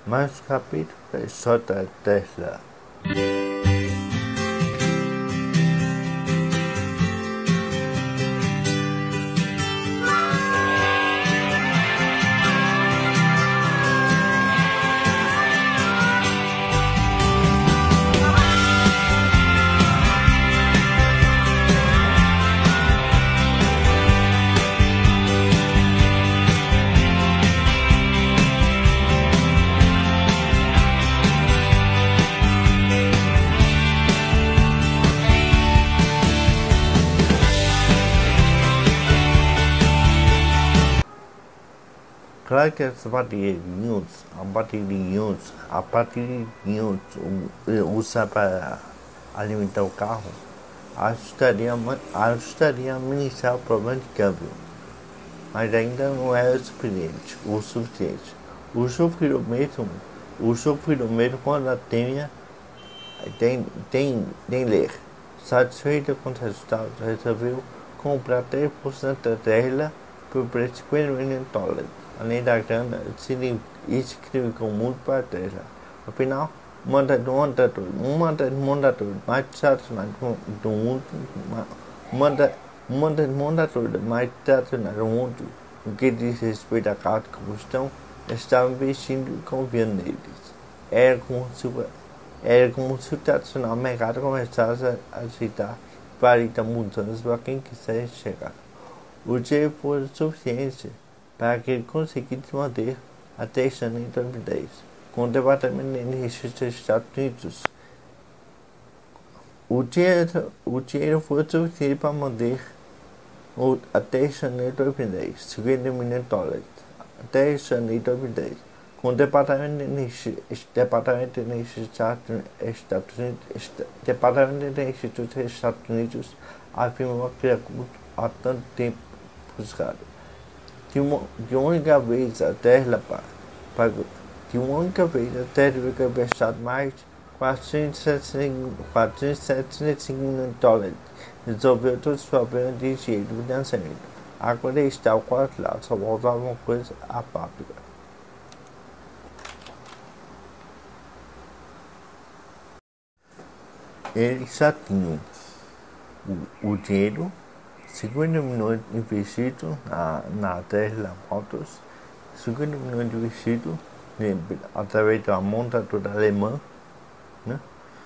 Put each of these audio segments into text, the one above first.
Mais um capítulo da história da Tesla. Claro que essa bateria de íons, a bateria de íons usa para alimentar o carro, ajudaria a minimizar o problema de câmbio, mas ainda não é o suficiente. O sofrimento quando a tem ler. Satisfeito com o resultado, resolveu comprar 3% da Tesla por preço de $50 milhões. Além da grana, se significou muito para a Tesla. Afinal, uma das montadoras mais tradicionais do mundo, no que diz respeito a carros de combustão, estava investindo e confiando neles. Era como se o tradicional mercado começasse a aceitar várias mudanças para quem quisesse chegar. O dinheiro foi suficiente para que ele conseguisse manter a Tesla em 2010, com o Departamento de Energia dos Estados Unidos. O dinheiro foi suficiente para manter a Tesla em 2010, $50 milhões. A Tesla em 2010, com o Departamento de Energia dos Estados Unidos afirmou que há tanto tempo buscado. De uma única vez a Tesla veio gastar mais de $475 milhões. Resolveu todos os problemas de dinheiro do financiamento. Agora ele está ao quase lá, só faltava uma coisa: a fábrica. Eles já tinham o dinheiro, 50 milhões investidos na Tesla Motors, 50 milhões investidos através da montadora alemã, né?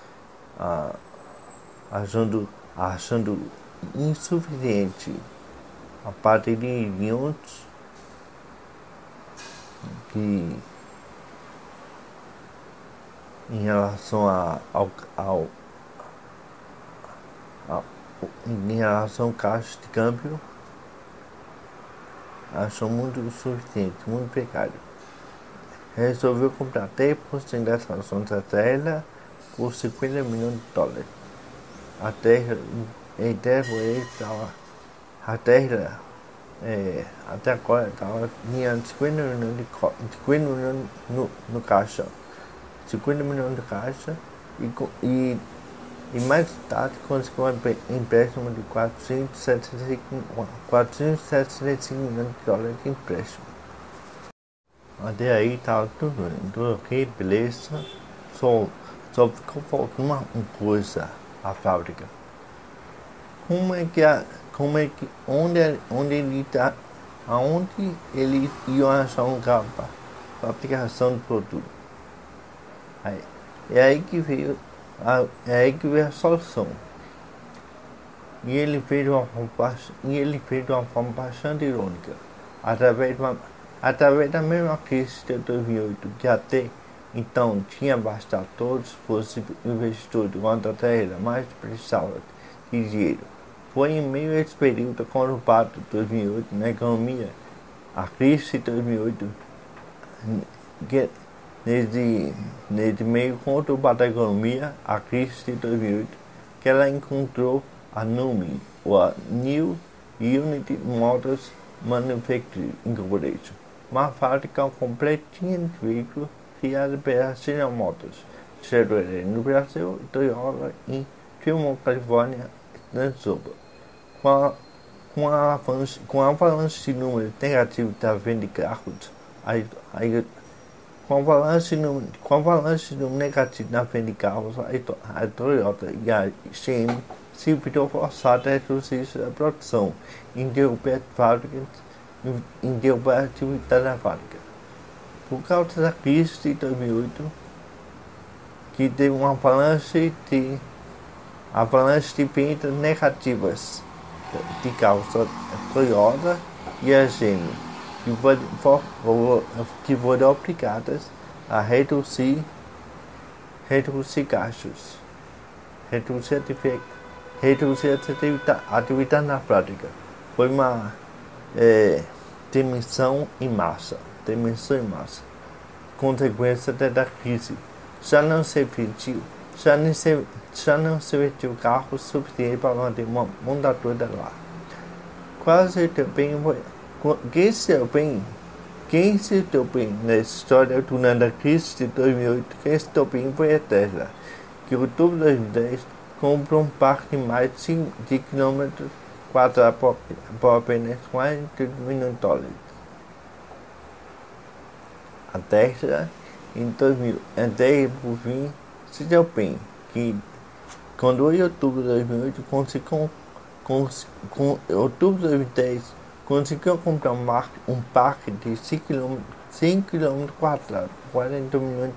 Achando insuficiente a bateria de íons que, em relação ao caixa de câmbio, achou muito insuficiente, muito precário. Resolveu comprar 3% das ações da Tesla por $50 milhões. A Tesla até agora estava ganhando 50 milhões no caixa, 50 milhões de caixa, e mais tarde conseguiu um empréstimo de $475 milhões de empréstimo. Até aí estava tudo ok, beleza. Só ficou faltando uma coisa: a fábrica. Onde ele ia achar um lugar para fabricação do produto? É aí que veio a solução. E ele fez de uma forma bastante irônica, através da mesma crise de 2008, que até então tinha bastado todos os investidores quanto a Tesla mais precisava de dinheiro. Foi em meio a esse período conturbado de 2008 na economia, a crise de 2008, nesse meio conturbado da economia, a crise de 2008, que ela encontrou a NUMMI, ou a New Unity Motors Manufacturing Incorporation, uma fábrica completinha de veículos criada pela General Motors, distribuída no Brasil, Toyota em Fremont, Califórnia, com o avanço de número negativo da venda de carros, Com avalanche negativo na frente de carros, a Toyota e a GM se viram forçadas a reduzir a produção, interromper a atividade da fábrica. Por causa da crise de 2008, que teve uma avalanche de vendas negativas de carros da Toyota e a GM, que foram obrigadas a reduzir gastos, reduzir a atividade na fábrica. Foi uma demissão em massa, consequência da crise. Já não se vestiu carros suficientes para manter uma montadora lá. Quase também foi. Quem se deu bem na história durante a crise de 2008, quem se deu bem foi a Tesla, que em outubro de 2010 comprou um parque de mais de km² por apenas $40 milhões. A Tesla, em 2010, por fim, se deu bem, que quando em outubro de 2008 outubro de 2010 conseguiu comprar um parque de 5 km², $40 milhões.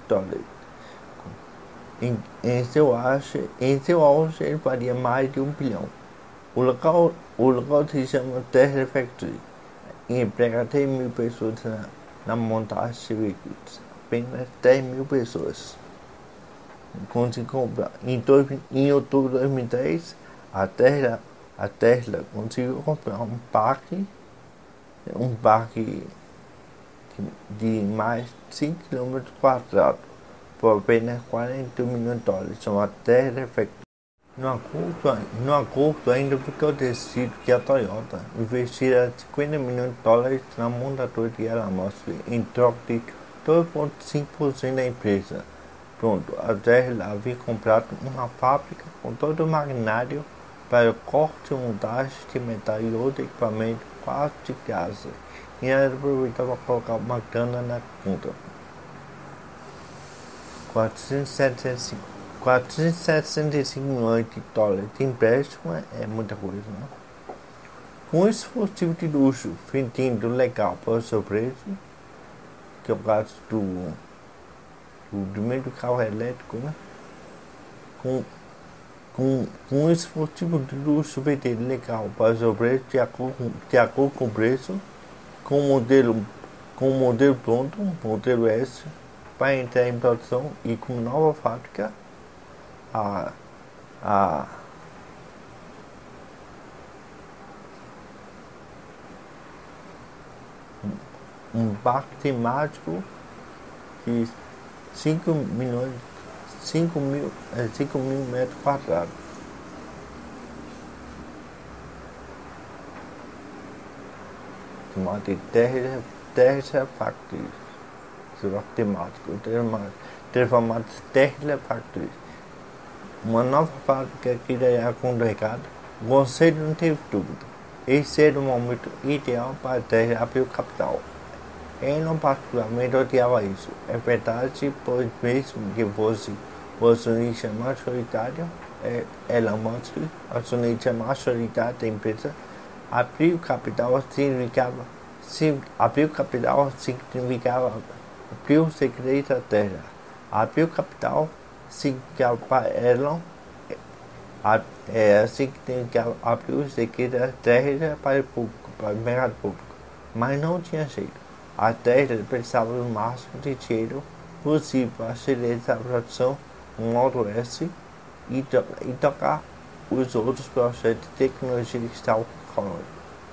Em seu auge, ele valia mais de $1 bilhão. O local se chama Tesla Factory e emprega 10.000 pessoas na montagem de veículos. Apenas 10.000 pessoas. Conseguiu comprar. Em outubro de 2010, a Tesla conseguiu comprar um parque de mais de 5 km² por apenas $40 milhões, chamado Tesla Factory. No acordo ainda ficou decidido que a Toyota investirá $50 milhões na montadora de Elon Musk em troca de 2,5% da empresa. Pronto, a Tesla havia comprado uma fábrica com todo o maquinário para corte e montagem de metal e outro equipamento quase de casa, e ela aproveitava para colocar uma grana na conta. 475 milhões de dólares de empréstimo é muita coisa, né? Com um dispositivo de luxo vendido legal para o seu preço, que é o caso do primeiro carro elétrico, né? Com um dispositivo de luxo vendido legal para o seu preço, de acordo com o preço, com o modelo pronto, modelo S, para entrar em produção e com nova fábrica, um parque temático de 5 mil metros quadrados. Chamado de Tesla Factory. Temático, transformado Tesla Factory. Uma nova fábrica que irá congregado. O conselho não teve dúvida. Esse era o momento ideal para a Tesla abrir o capital. Ele não particularmente odiava isso. É verdade, pois mesmo que fosse o acionista majoritário, Elon Musk, acionista majoritário da empresa, abrir o capital significava abrir o segredo da Terra. Abrir o capital significava para Elon, significava abrir o segredo da Terra para o público, para o mercado público. Mas não tinha jeito. A Tesla precisava do máximo de dinheiro possível para acelerar a produção do Model S e tocar os outros projetos de tecnologia que estavam ocorrendo.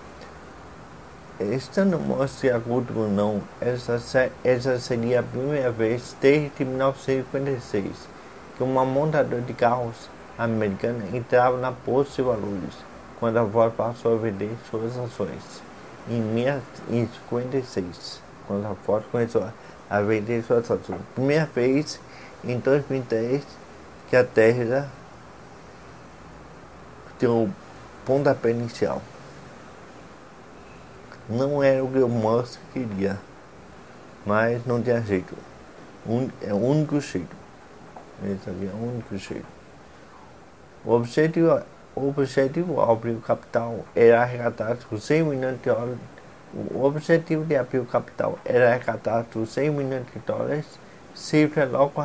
Estando Musk de acordo ou não, essa seria a primeira vez desde 1956 que uma montadora de carros americana entrava na bolsa de valores, quando a Ford passou a vender suas ações. Em 1956, quando a Ford começou a vender suas ações. Primeira vez em 2010 que a Tesla deu o pontapé inicial. Não era o que o Musk queria, mas não tinha jeito. É o único jeito. Esse aqui é o único jeito. O objetivo ao abrir o capital era arrecadar os 100 milhões de dólares. O objetivo de abrir o capital era arrecadar os 100 milhões de dólares, cifra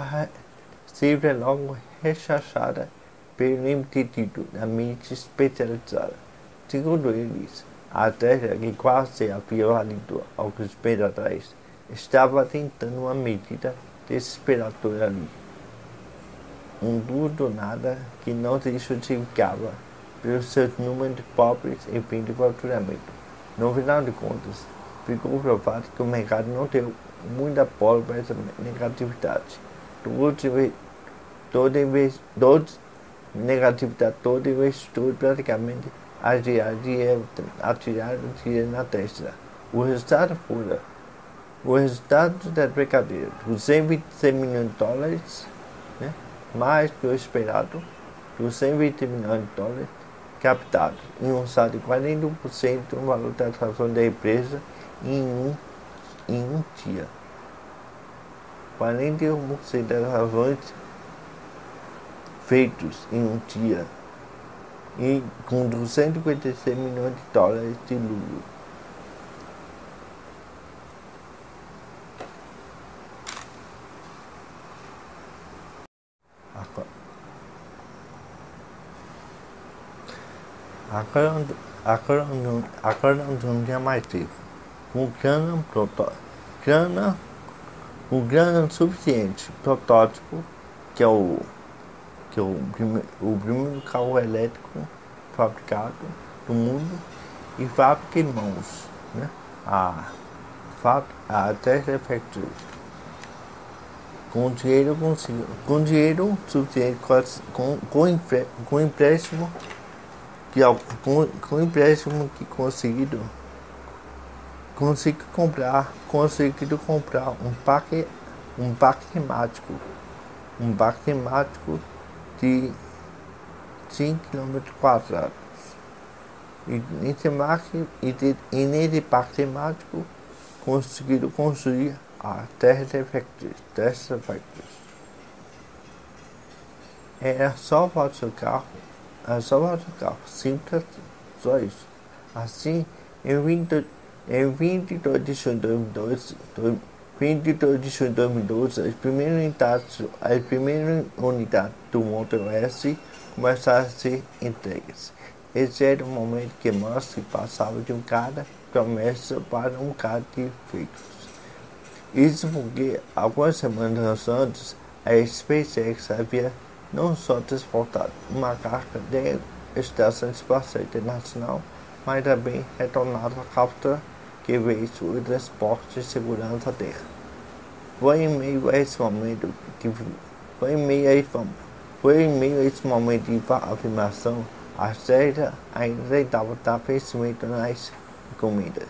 logo rechazada pelo impedido da mídia especializada. Segundo eles, a Tesla, que quase havia valido alguns meses atrás, estava tentando uma medida desesperadora ali. Tudo nada que não se justificava pelos seus números pobres e fim de faturamento. No final de contas, ficou provado que o mercado não deu muita bola para essa negatividade. Toda investidor praticamente a tirar dinheiro na Tesla. O resultado da brincadeira, dos 126 milhões de dólares, né? Mais que o esperado, dos 120 milhões de dólares captados em um saldo de 41% no valor da ação da empresa em um dia. 41% das ações feitos em um dia e com 256 milhões de dólares de lucro. Agora não tinha mais tempo. Com grana suficiente, protótipo, que é o primeiro carro elétrico fabricado do mundo, e fábrica em mãos, né? A Tesla Factory. Com dinheiro suficiente, com empréstimo que conseguido comprar um parque temático de 5 km². E nesse parque temático conseguiram construir a Tesla Factory. Era só falta o carro. Simples, só isso. Assim, em 22 de junho de 2012, as primeiras unidades do Model S começaram a ser entregues. Esse era o momento que Musk passava de um cara promessa para um cara de feitos. Isso porque, algumas semanas antes, a SpaceX havia não só transportado uma carga da Estação Espacial Internacional, mas também retornado a cápsula que veio o transporte de segurança da Terra. Foi em meio a esse momento de afirmação, a Tesla ainda tentava dar vencimento nas encomendas,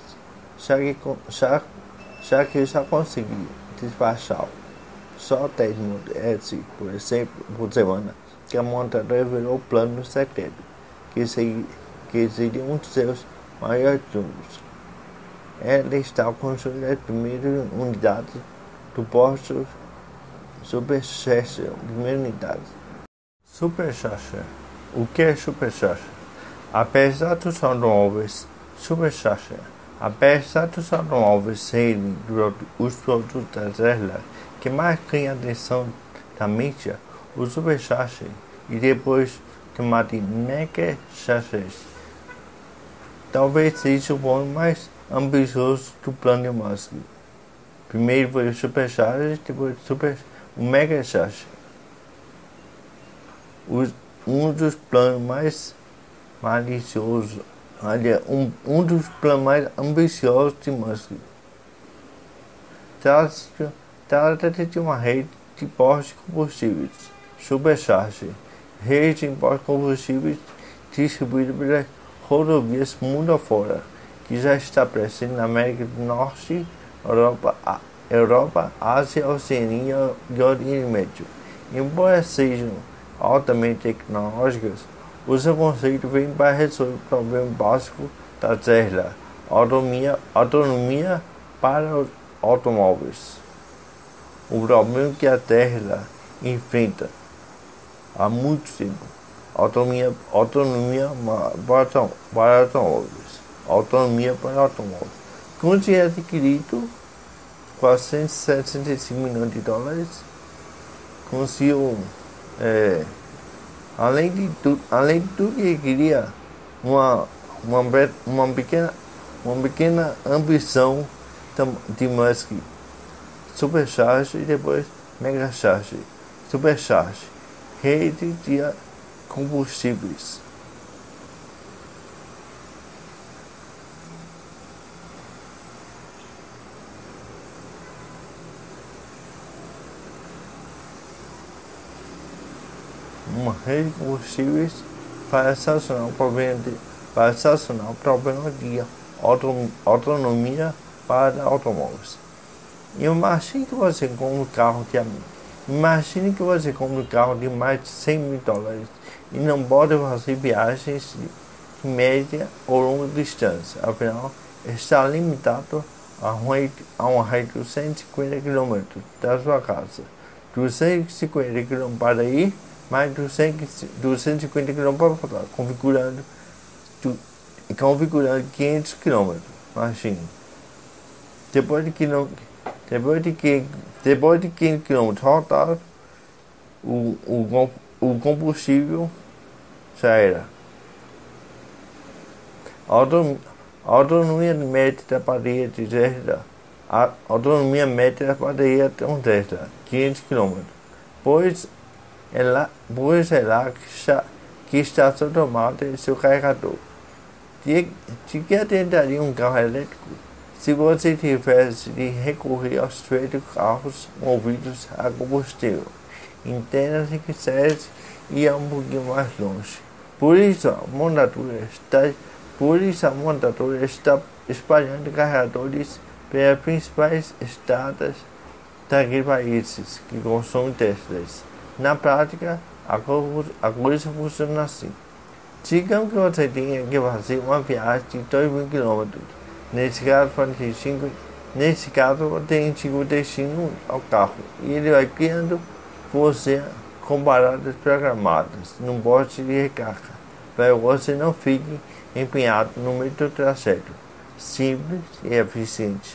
já que já conseguia despachar só 10 Model S, por semana, que a montadora revelou o plano no setembro, que seria um de seus maiores números. Ela está construindo as primeiras unidades do posto Supercharger. Supercharger. O que é Supercharger? Apesar dos automóveis serem os produtos da Tesla que mais ganha atenção da mídia, o Supercharger, e depois chamado de Mega Charger, talvez seja o ponto mais ambicioso do plano de Musk. Primeiro foi o Supercharger, depois o Mega Charger. Um dos planos mais maliciosos, um dos planos mais ambiciosos de Musk. Trata-se de uma rede de postos de combustíveis, Supercharger, rede de postos de combustíveis distribuída pelas rodovias mundo afora, que já está presente na América do Norte, Europa, Ásia, Oceania e Oriente Médio. Embora sejam altamente tecnológicas, o seu conceito vem para resolver o problema básico da Tesla: autonomia para os automóveis. o problema que a Tesla enfrenta há muito tempo: autonomia para automóveis. Autonomia para automóveis. Quando tinha adquirido 475 milhões de dólares, conseguiu, além de tudo que queria, uma pequena ambição de Musk: Supercharge e depois Megacharge. Supercharge, rede de combustíveis. Uma rede de combustíveis para solucionar o problema de autonomia para automóveis. Imagine que você compra um carro de mais de 100 mil dólares e não pode fazer viagens de média ou longa distância. Afinal, está limitado a uma rede de 250 km da sua casa. 250 km para ir, mais 250 km para voltar, configurando 500 km. Imagine. Depois de 500 km rodar, o combustível já era. A autonomia média da bateria de Tesla. A autonomia média da bateria de um Tesla, 500 km. Pois é lá que está sua tomada e seu carregador. De que atentaria um carro elétrico se você tivesse de recorrer aos velhos carros movidos a combustível? Entenda-se que Sérgio ia um pouquinho mais longe. Por isso a montadora está espalhando carregadores pelas principais estradas daqueles países que consomem Teslas. Na prática, a coisa funciona assim. Digamos que você tenha que fazer uma viagem de 2.000 km. Nesse caso, tem 5 destinos ao carro e ele vai criando você com paradas programadas num poste de recarga, para que você não fique empenhado no meio do trajeto. Simples e eficiente.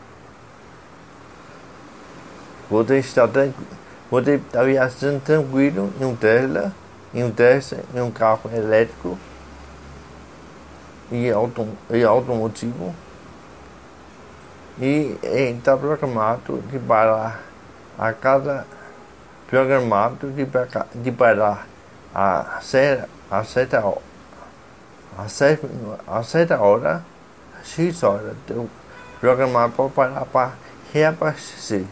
Você está viajando tranquilo em um Tesla, em um carro elétrico e automotivo, e está programado de parar a certa hora, X horas, programado para parar para reabastecer.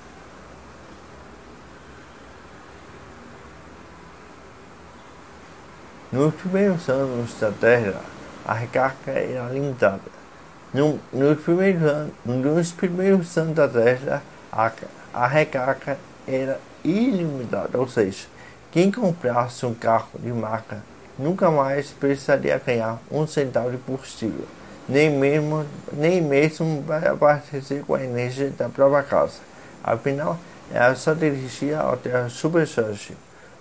Nos primeiros anos da Tesla, a recarga era limitada. Nos primeiros anos da Tesla, a recarga era ilimitada, ou seja, quem comprasse um carro de marca nunca mais precisaria ganhar um centavo de combustível, nem mesmo para abastecer com a energia da própria casa. Afinal, ela só dirigia até a Supercharge,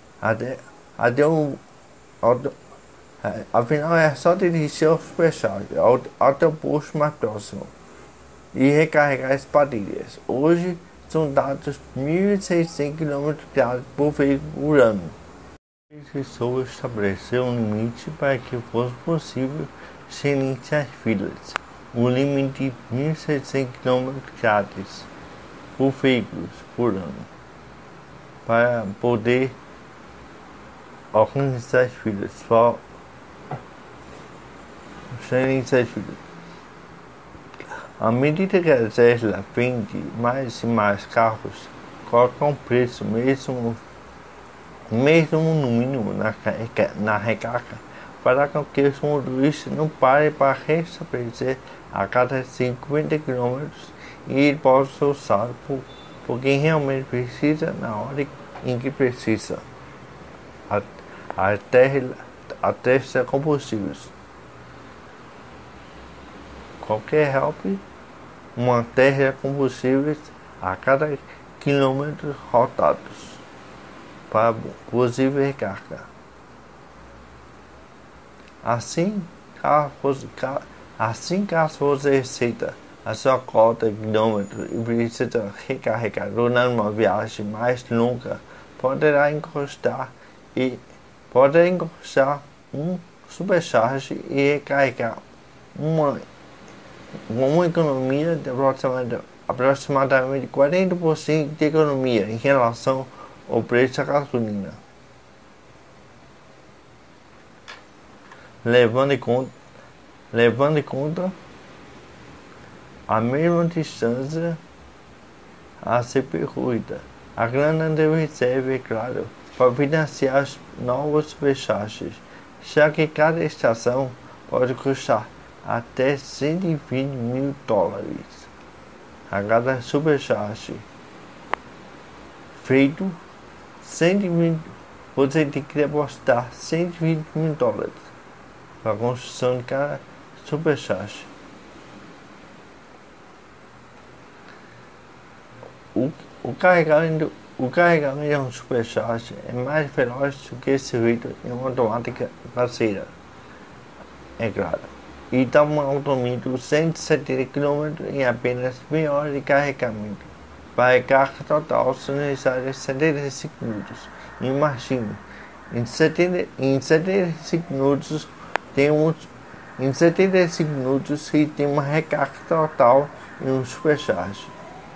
até o posto mais próximo e recarregar as baterias. Hoje são dados 1.600 km por veículo por ano. A pessoa estabeleceu um limite para que fosse possível se iniciar filas. Um limite de 1.600 km por veículos por ano, para poder organizar as filas. À medida que a Tesla vende mais e mais carros, coloca um preço mesmo no mínimo na recarga, para que os motoristas não parem para restabelecer a cada 50 km e possam usar por quem realmente precisa na hora em que precisa. A Tesla Combustíveis. Qualquer help, uma Tesla Combustíveis a cada quilômetros rodados para possível recarga. Assim, caso você receba a sua cota de quilômetros e precisa recarregar durante uma viagem mais longa, poderá encostar um supercharge e recarregar uma economia de aproximadamente 40% de economia em relação ao preço da gasolina. Levando em conta a mesma distância a ser percorrida, a grana deve servir, claro, para financiar as novas supercharges, já que cada estação pode custar até $120 mil a cada supercharge. Feito 120, você tem que depositar $120 mil para a construção de cada supercharge. O carregamento de um supercharge é mais veloz do que esse feito em uma automática traseira, é claro, e dá uma autonomia de 170 km em apenas meia hora de carregamento. Para a carga total são necessários 75 minutos. Imagine, em 75 minutos se tem uma recarga total em um supercharge,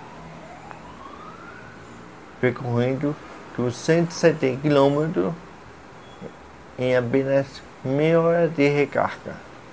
percorrendo dos 170 km em apenas meia hora de recarga.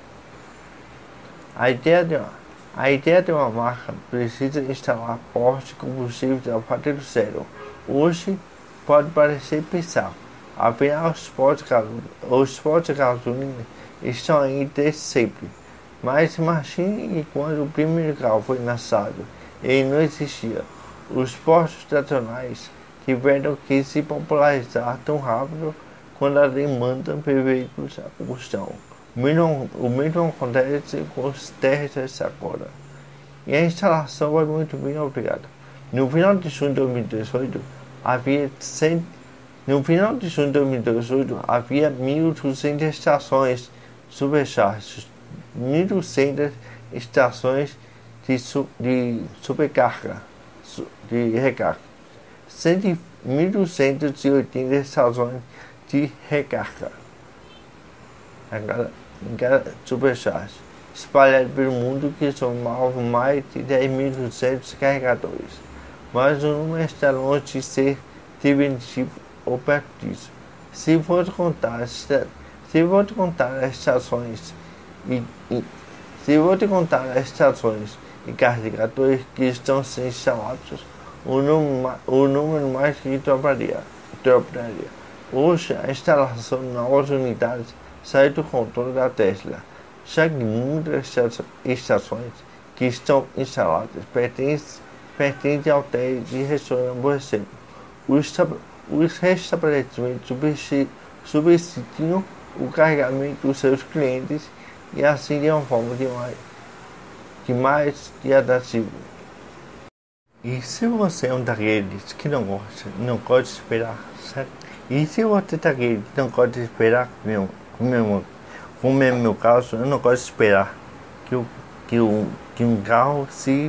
A ideia de uma marca precisa instalar postos de combustíveis a partir do zero. Hoje pode parecer bizarro, afinal os postos de gasolina estão aí desde sempre. Mas imagine que quando o primeiro carro foi lançado, ele não existia. Os postos tradicionais tiveram que se popularizar tão rápido quanto a demanda por veículos a combustão. O mesmo acontece com os terrestres agora. E a instalação vai muito bem, obrigado. No final de junho de 2018, havia 1.200 estações supercharges, 1.200 estações de supercarga, de recarga, 1.280 estações de recarga em cada supercharge, espalhadas pelo mundo, que somavam mais de 10.200 carregadores. Mas o número está longe de ser definitivo ou perto disso. Se for contar as estações e carregadores que estão sendo instalados, o número mais que dobraria. Hoje, a instalação de novas unidades sai do controle da Tesla, já que muitas estações que estão instaladas pertencem ao hotéis e restaurantes, por exemplo. Os estabelecimentos subsidiam o carregamento dos seus clientes e assim de uma forma mais atrativo. E se você é um daqueles que não gosta de esperar, certo? E se você é daqueles que não gosta de esperar, como é meu caso, eu não gosto de esperar que um carro se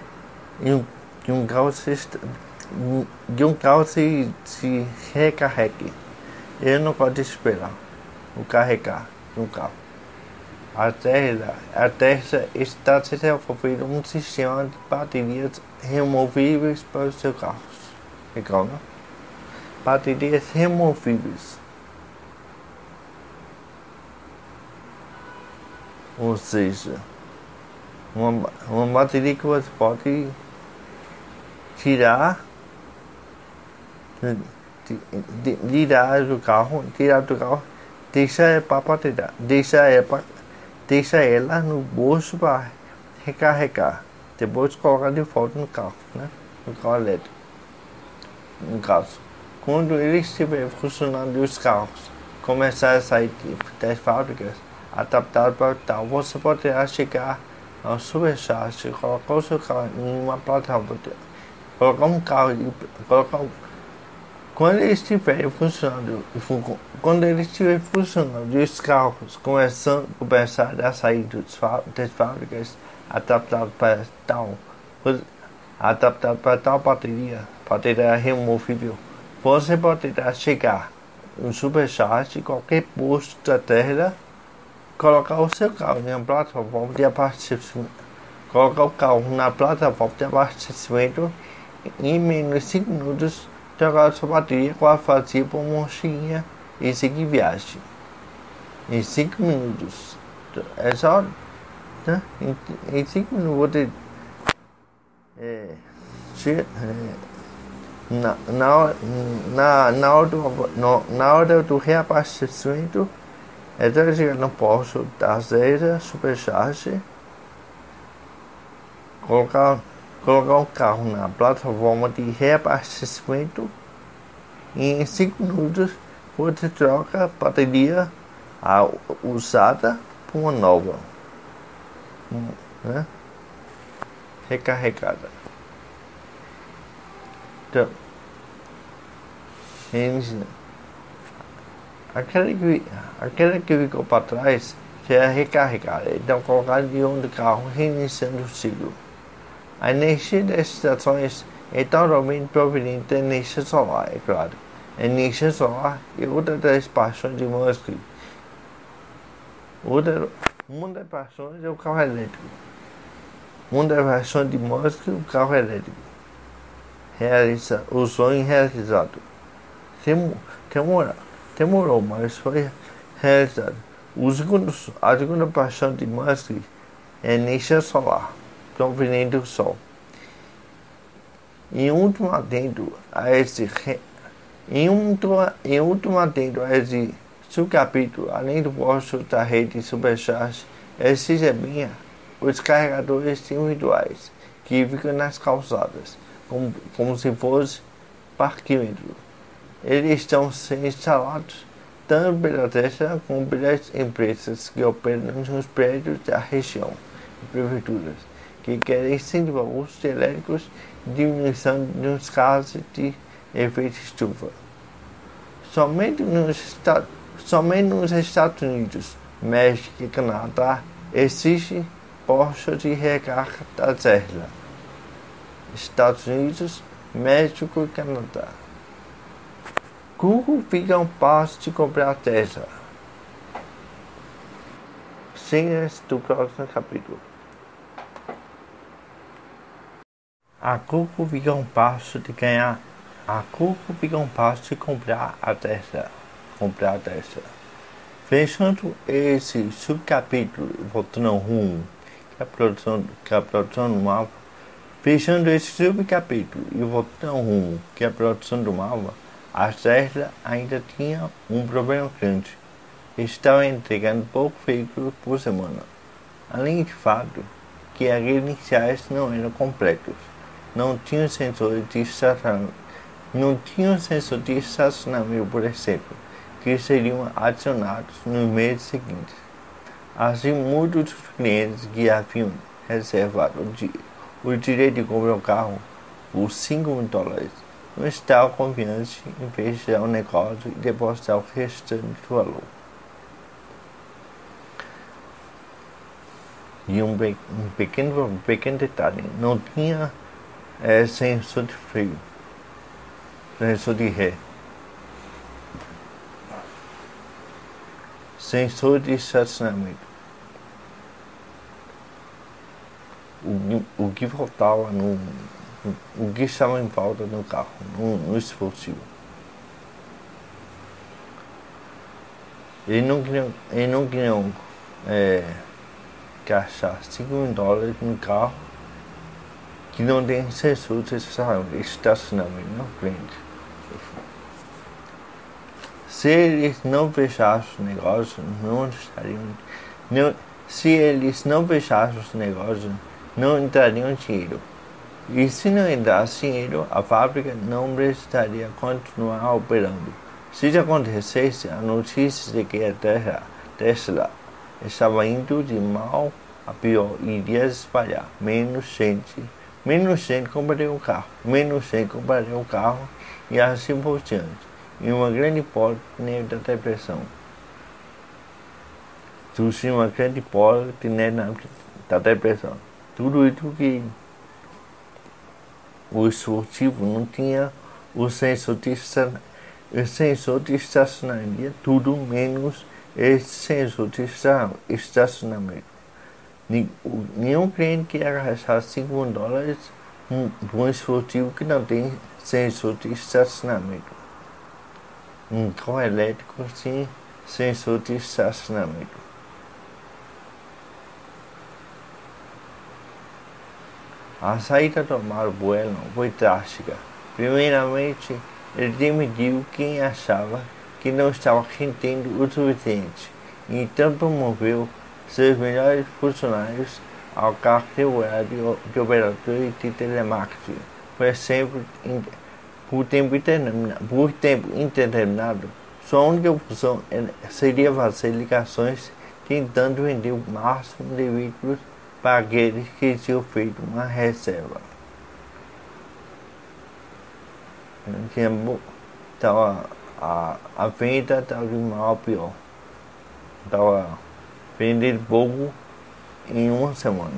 recarregue. Eu não gosto de esperar o carregar de um carro. A Tesla está desenvolvendo um sistema de baterias removíveis para os seus carros. Legal, não? Baterias removíveis. Ou seja, uma bateria que você pode tirar do carro, deixa ela no bolso para recarregar, depois colocar de volta no carro, né? No carro elétrico. No caso, quando ele estiver funcionando e os carros começarem a sair das fábricas adaptados para tal, você poderá chegar ao supercharge e colocar o seu carro em uma plataforma colocar um carro colocar quando eles estiverem funcionando, quando eles estiverem funcionando e os carros começar a sair das fábricas adaptados para tal bateria removível, você poderá chegar no supercharge, qualquer posto da Terra, colocar o seu carro na plataforma de abastecimento, colocar o carro na plataforma de abastecimento em menos de 5 minutos, trocar sua bateria com a fazia por uma mochilinha e seguir viagem. Em 5 minutos. É só. Né? Em 5 minutos você. Na hora do reabastecimento, é chegar no posto da Zeta Supercharge, colocar o carro na plataforma de reabastecimento e em 5 minutos você troca a bateria usada por uma nova, né? Recarregada. Então, aquela que ficou para trás já é recarregada, então colocar de onde o carro reiniciando o ciclo. A energia das estações é totalmente proveniente da energia solar, é claro. A energia solar é outra das paixões de Musk. Uma das paixões é o carro elétrico. Uma das paixões de Musk é o carro elétrico. O sonho realizado. Demorou, mas foi realizado. A segunda paixão de Musk é a energia solar, proveniente do Sol. Em último adendo a esse subcapítulo, além do posto da rede Supercharge, existe bem os carregadores individuais que ficam nas calçadas, como se fosse parquímetro. Eles estão sendo instalados tanto pela Tesla como pelas empresas que operam nos prédios da região e prefeituras, que querem incentivar o uso de elétricos e diminuição dos casos de efeito estufa. Somente nos Estados Unidos, México e Canadá existe postos de recarga da Tesla. Estados Unidos, México e Canadá. Google fica a um passo de comprar a Tesla. Cenas do próximo capítulo. A Google fica a um passo de comprar a Tesla. Fechando esse subcapítulo, voltando ao rumo que a produção do mapa. Fechando esse subcapítulo e voltando ao rumo que a produção do mapa, a Tesla ainda tinha um problema grande. Estava entregando poucos veículos por semana. Além de fato que as iniciais não eram completos. Não tinham sensor de estacionamento, por exemplo, que seriam adicionados nos meses seguintes. Assim, muitos dos clientes que haviam reservado o direito de comprar um carro por $5.000 não estavam confiantes em fechar o negócio e depositar o restante do valor. E um pequeno detalhe, não tinha sensor de freio, sensor de ré, sensor de estacionamento. O que faltava o que estava em falta no carro, no dispositivo. Eles não queriam gastar $5.000 no carro que não tem sensor de estacionamento na frente. Se eles não fechassem os negócios, não entrariam dinheiro. E se não entrasse dinheiro, a fábrica não precisaria continuar operando. Se isso acontecesse, a notícia de que a Tesla estava indo de mal a pior iria espalhar. Menos gente Menos 100 compraria um carro, menos 100 compraria um carro e assim por diante. E uma grande hipótese da depressão. Surgiu uma grande hipótese da depressão. Tudo isso que o esportivo não tinha o sensor de estacionamento, tudo menos esse sensor de estacionamento. Nenhum cliente quer gastar $5 por um esportivo que não tem sensor de estacionamento. Um carro elétrico sem sensor de estacionamento. A saída do Mauro Bueno foi drástica. Primeiramente, ele demitiu quem achava que não estava rendendo o suficiente, e então promoveu seus melhores funcionários ao cargo de operador de telemarketing, por exemplo, por tempo indeterminado. Sua única função seria fazer ligações tentando vender o máximo de veículos para aqueles que tinham feito uma reserva. Então, a venda estava de mal a pior. Estava vendendo pouco em uma semana.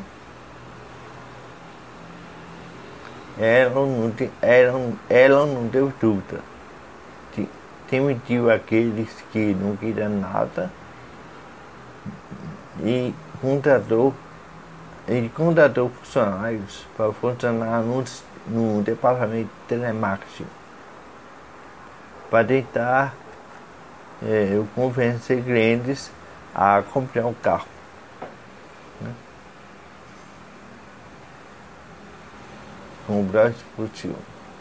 Ela não deu dúvida. Demitiu aqueles que não queriam nada e contratou funcionários para funcionar no departamento de telemarketing para tentar convencer clientes a comprar um carro. Comprar esportivo.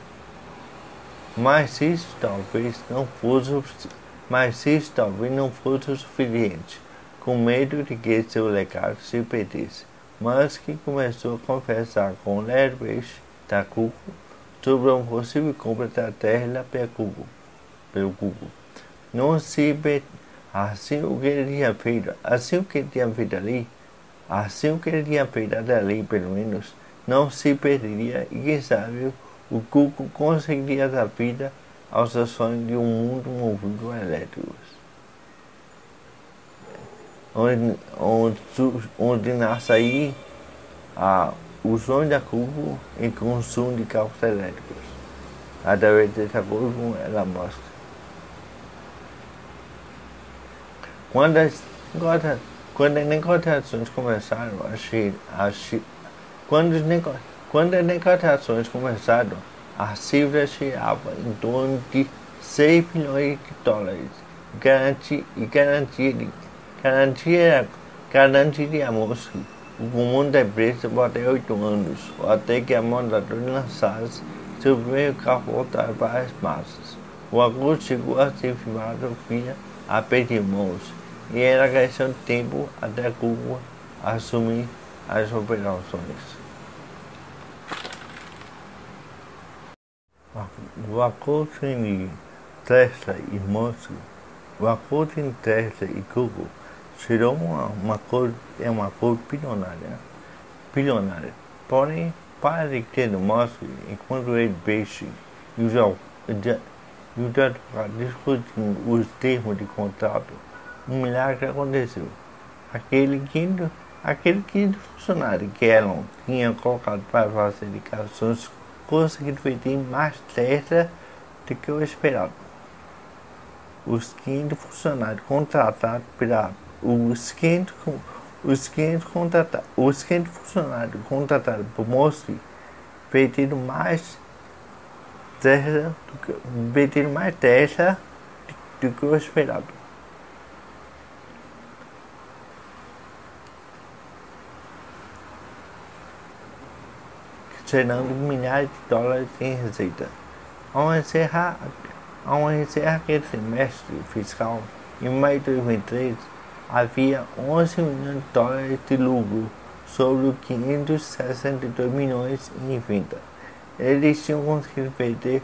Mas isso talvez não fosse o suficiente. Com medo de que seu legado se perdesse, Musk começou a conversar com Larry Page da Google sobre uma possível compra da Tesla pelo Google. Não se o que ele tinha feito ali, pelo menos, não se perderia, e quem sabe o Google conseguiria dar vida aos seus sonhos de um mundo movido a elétricos, onde nasce aí o sonho da Google em consumo de carros elétricos, através dessa coisa com Elon Musk. Quando as negociações começaram, a cifra chegava em torno de $6 bilhões, garantiríamos o comum da empresa por até 8 anos, ou até que a montadora lançasse seu primeiro carro voltado para as massas. O acordo chegou a ser firmado via aperto de mãos, e era questão de tempo até a Google assumir as operações. O acordo entre Tesla e Musk, o acordo entre Tesla e Google será um acordo bilionário. Porém, para de ter no Musk, enquanto ele Page e os advogados discutindo os termos de contrato, um milagre aconteceu. Aquele quinto funcionário que Elon tinha colocado para fazer ligações conseguiu vender mais Tesla do que o esperado. Os 500 funcionários contratados por Musk venderam mais Tesla do que o esperado. Gerando milhares de dólares em receita. Ao encerrar aquele trimestre fiscal, em maio de 2013, havia $11 milhões de lucro sobre os 562 milhões em venda. Eles tinham conseguido vender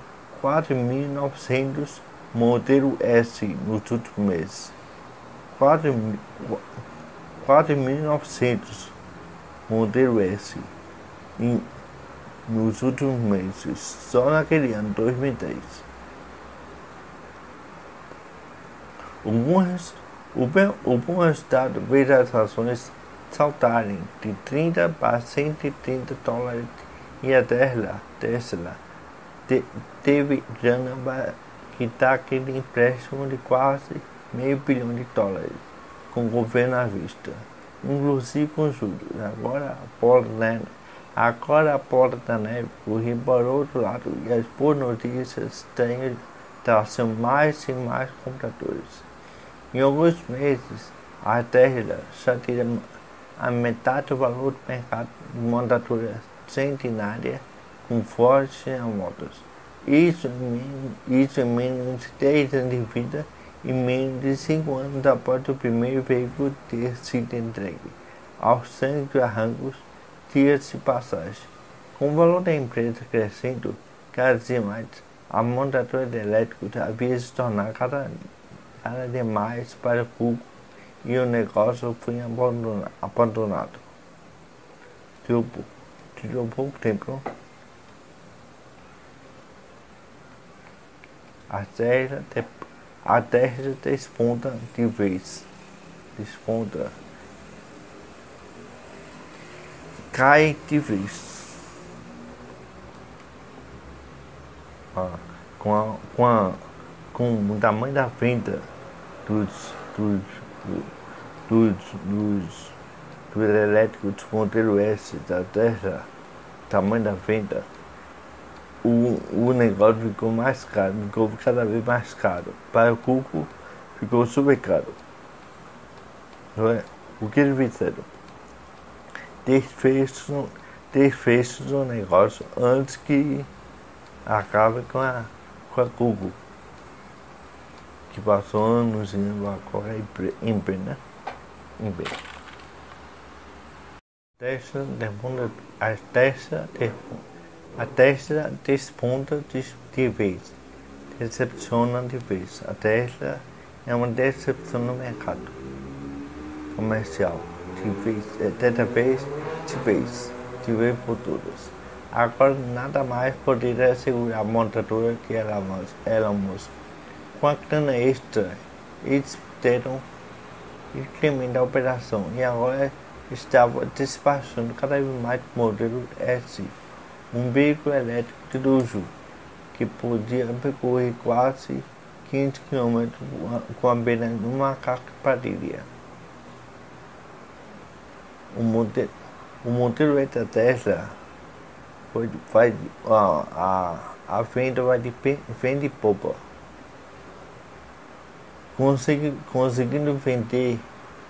4.900 modelo S nos últimos meses. 4.900 modelo S. nos últimos meses, só naquele ano 2010. O bom resultado fez as ações saltarem de 30 para 130 dólares e a Tesla teve grana para quitar aquele empréstimo de quase $500 milhões com o governo à vista, inclusive com juros. Agora a porta da neve corre para o outro lado e as boas notícias têm trazido mais e mais compradores. Em alguns meses, a Tesla já tira a metade do valor do mercado de montadoras centenária com Ford e General Motors. Isso em menos de 10 anos de vida e menos de 5 anos após o primeiro veículo ter sido entregue. Aos 100 arrancos, dias de passagem. Com o valor da empresa crescendo cada vez mais, a montadora de elétricos havia se tornado cada vez mais para o público e o negócio foi abandonado. Tirou pouco tempo. A Tesla desponta de vez. Cai de vez. Com o tamanho da venda dos elétricos modelo S da Tesla, tamanho da venda, o negócio ficou mais caro, ficou cada vez mais caro. Para o público ficou super caro. O que eles fizeram? Desfez o negócio antes que acabe com a Google, que passou anos indo a qualquer empresa. A Tesla desponta de vez, decepciona de vez. A Tesla é uma decepção no mercado comercial, de vez por todas. Agora nada mais poderia segurar a montadora que Elon Musk. Com a grana extra, eles puderam incrementar a operação e agora estava despachando cada vez mais modelo S, um veículo elétrico de luxo que podia percorrer quase 500 km com apenas uma carga partilha. O modelo S da Tesla a venda vai de vende poupa, conseguindo vender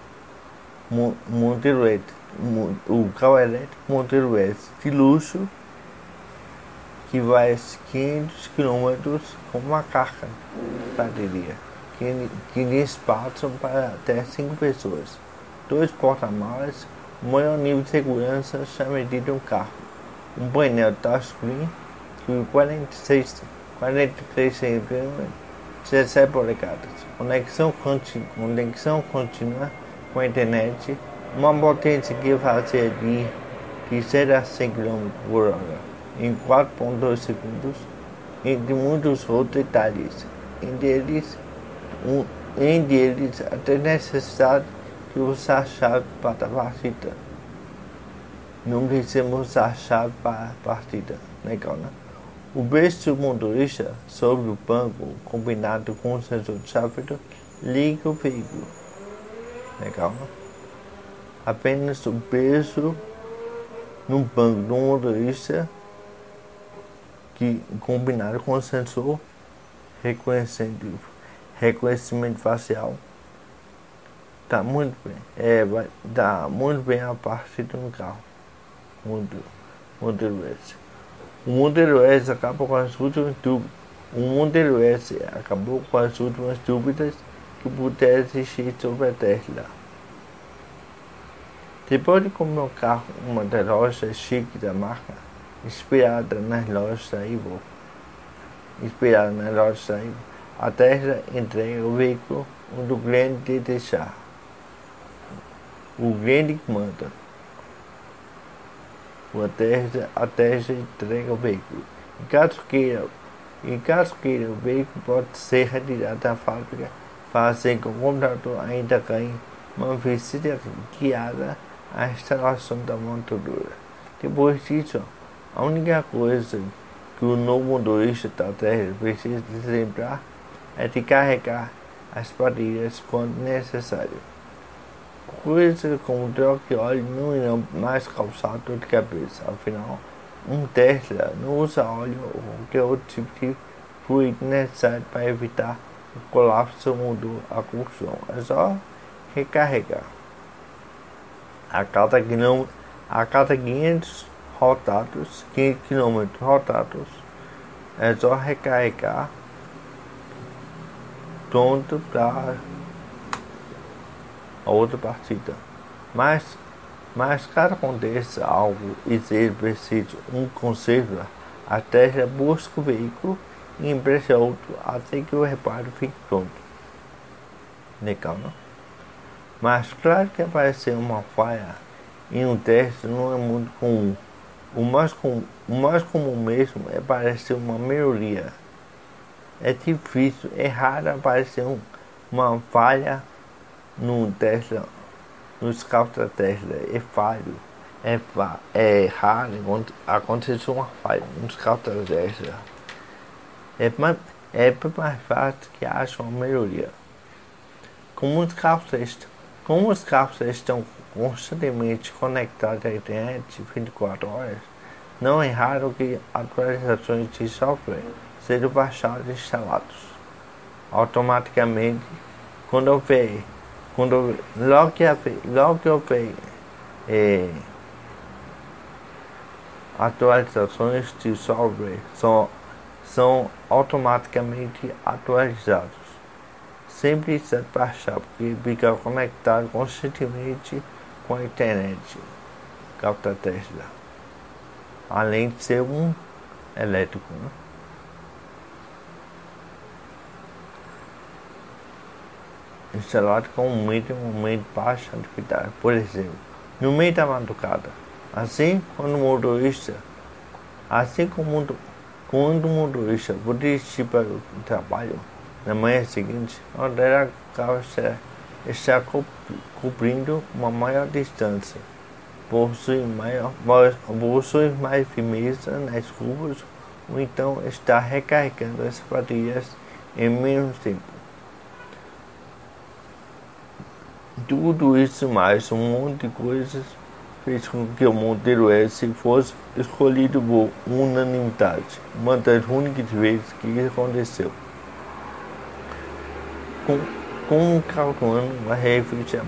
modelo S, o carro elétrico modelo S de luxo que vai 500 km com uma carga bateria que despacham para até 5 pessoas, 2 porta-malas, maior nível de segurança já medido no carro, um painel touchscreen de 46 cm, 17 polegadas, conexão contínua com a internet, uma potência que fazia de 0 a 100 km por hora em 4,2 segundos, entre muitos outros detalhes, entre eles até necessidade de usar a chave para a partida. Não precisamos usar a chave para a partida. Legal, né? O preço do motorista sobre o banco, combinado com o sensor de chave, liga o veículo. Legal, né? Apenas o preço no banco do motorista, que combinado com o sensor reconhecimento facial, tá muito bem. Vai dar muito bem a partida no carro. Modelo S. O modelo S acabou com as últimas dúvidas. Que pudessem existir sobre a Tesla. Depois de comprar um carro, uma das lojas chiques da marca, inspirada nas lojas da Evo, a Tesla entrega o veículo onde o cliente deixar. O cliente que manda. a Tesla entrega o veículo. Em caso queira, o veículo pode ser retirado da fábrica, fazendo com que o computador ainda ganhe uma visita guiada à instalação da montadora. Depois disso, a única coisa que o novo motorista da Tesla precisa lembrar é de carregar as baterias quando necessário. Coisas como troca de óleo não irão mais causar dor de cabeça, afinal, um Tesla não usa óleo ou qualquer outro tipo de fluido necessário para evitar o colapso do motor a combustão. É só recarregar. A cada 500 km rodados, é só recarregar, pronto para a outra partida. Mas caso aconteça algo e seja preciso um conserto, a Tesla busca o veículo e empresta outro até que o reparo fique pronto. Legal, não? Mas claro que aparecer uma falha em um teste não é muito comum. O mais comum mesmo é aparecer uma melhoria. É difícil, é raro aparecer uma falha no Tesla, nos carros da Tesla. É raro quando acontecer uma falha nos carros da Tesla. É mais fácil que haja uma melhoria. Como os carros estão constantemente conectados à internet 24 horas, não é raro que atualizações de software sejam baixadas e instaladas automaticamente logo que houver atualizações de software são automaticamente atualizados. Sempre está baixar, porque fica conectado constantemente com a internet. Carro da Tesla, além de ser um elétrico, né? Instalado com um momento baixa atividade, por exemplo, no meio da madrugada. Quando o motorista for dirigir para o trabalho na manhã seguinte, notará que o carro está cobrindo uma maior distância, possui mais firmeza nas curvas, ou então está recarregando as baterias em menos tempo. Tudo isso mais um monte de coisas fez com que o modelo S fosse escolhido por unanimidade, uma das únicas vezes que isso aconteceu. Calculando uma revista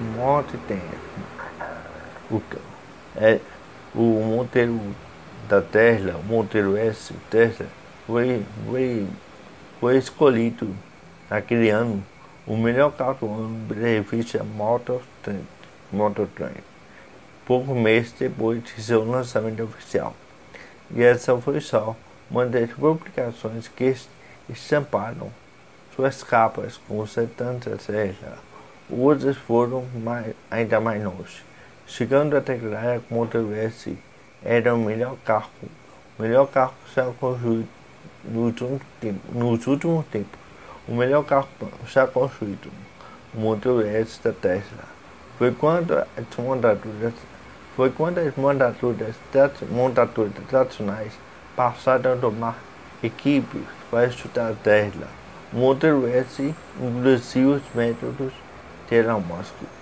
o modelo da Tesla, o modelo S Tesla, foi escolhido naquele ano o melhor carro do ano da revista Motor Trend, poucos meses depois de seu lançamento oficial. E essa foi só uma das publicações que estamparam suas capas com 70 Tesla. Outras foram ainda mais longe, chegando a declarar que o Model S era o melhor carro já construído nos últimos tempos. O melhor carro já construído, o Model S da Tesla. Foi quando as montadoras tradicionais passaram a tomar equipes para estudar a Tesla. O Model S endureceu os métodos de Elon Musk.